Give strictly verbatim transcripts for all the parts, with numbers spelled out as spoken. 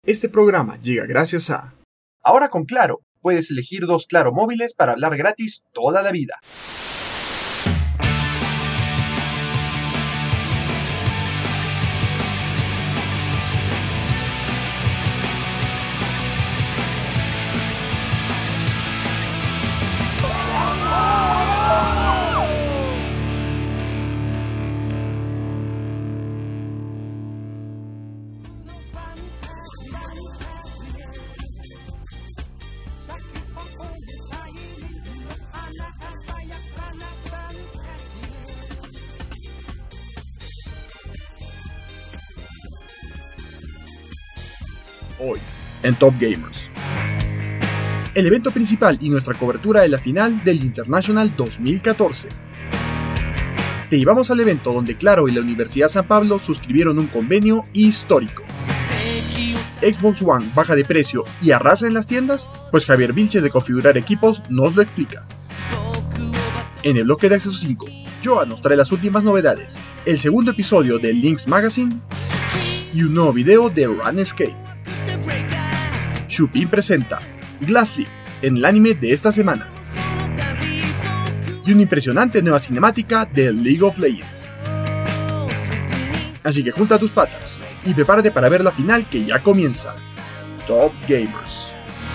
Este programa llega gracias a... Ahora con Claro, puedes elegir dos Claro móviles para hablar gratis toda la vida. Hoy, en Top Gamers. El evento principal y nuestra cobertura de la final del International dos mil catorce. Te llevamos al evento donde Claro y la Universidad San Pablo suscribieron un convenio histórico. ¿Xbox One baja de precio y arrasa en las tiendas? Pues Javier Vilches de Configurar Equipos nos lo explica. En el bloque de Acceso cinco, Joa nos trae las últimas novedades, el segundo episodio de Links Magazine y un nuevo video de RunEscape. Shupin presenta Glassly en el anime de esta semana y una impresionante nueva cinemática de League of Legends. Así que junta tus patas y prepárate para ver la final que ya comienza. Top Gamers.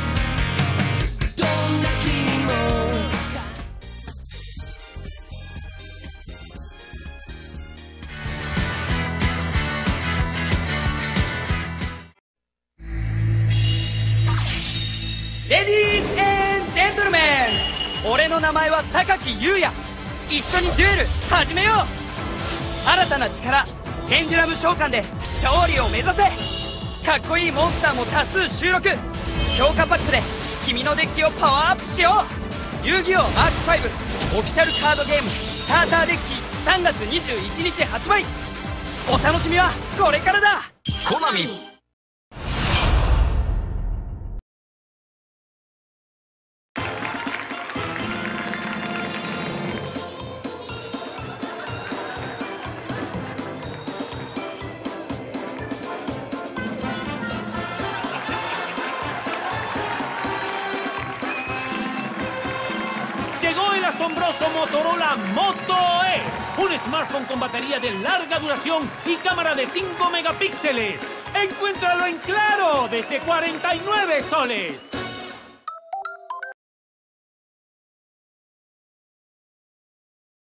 Ladies and gentlemen, 俺の名前は榊優也。一緒にデュエル始めよう。新たな力ペンデュラム召喚で勝利を目指せ。かっこいいモンスターも多数収録。強化パックで君のデッキをパワーアップしよう。遊戯王マークファイブオフィシャルカードゲームスターターデッキさんがつにじゅういちにち発売。お楽しみはこれからだ。コナミ。 Llegó el asombroso Motorola Moto E, un smartphone con batería de larga duración y cámara de cinco megapíxeles. Encuéntralo en Claro desde cuarenta y nueve soles.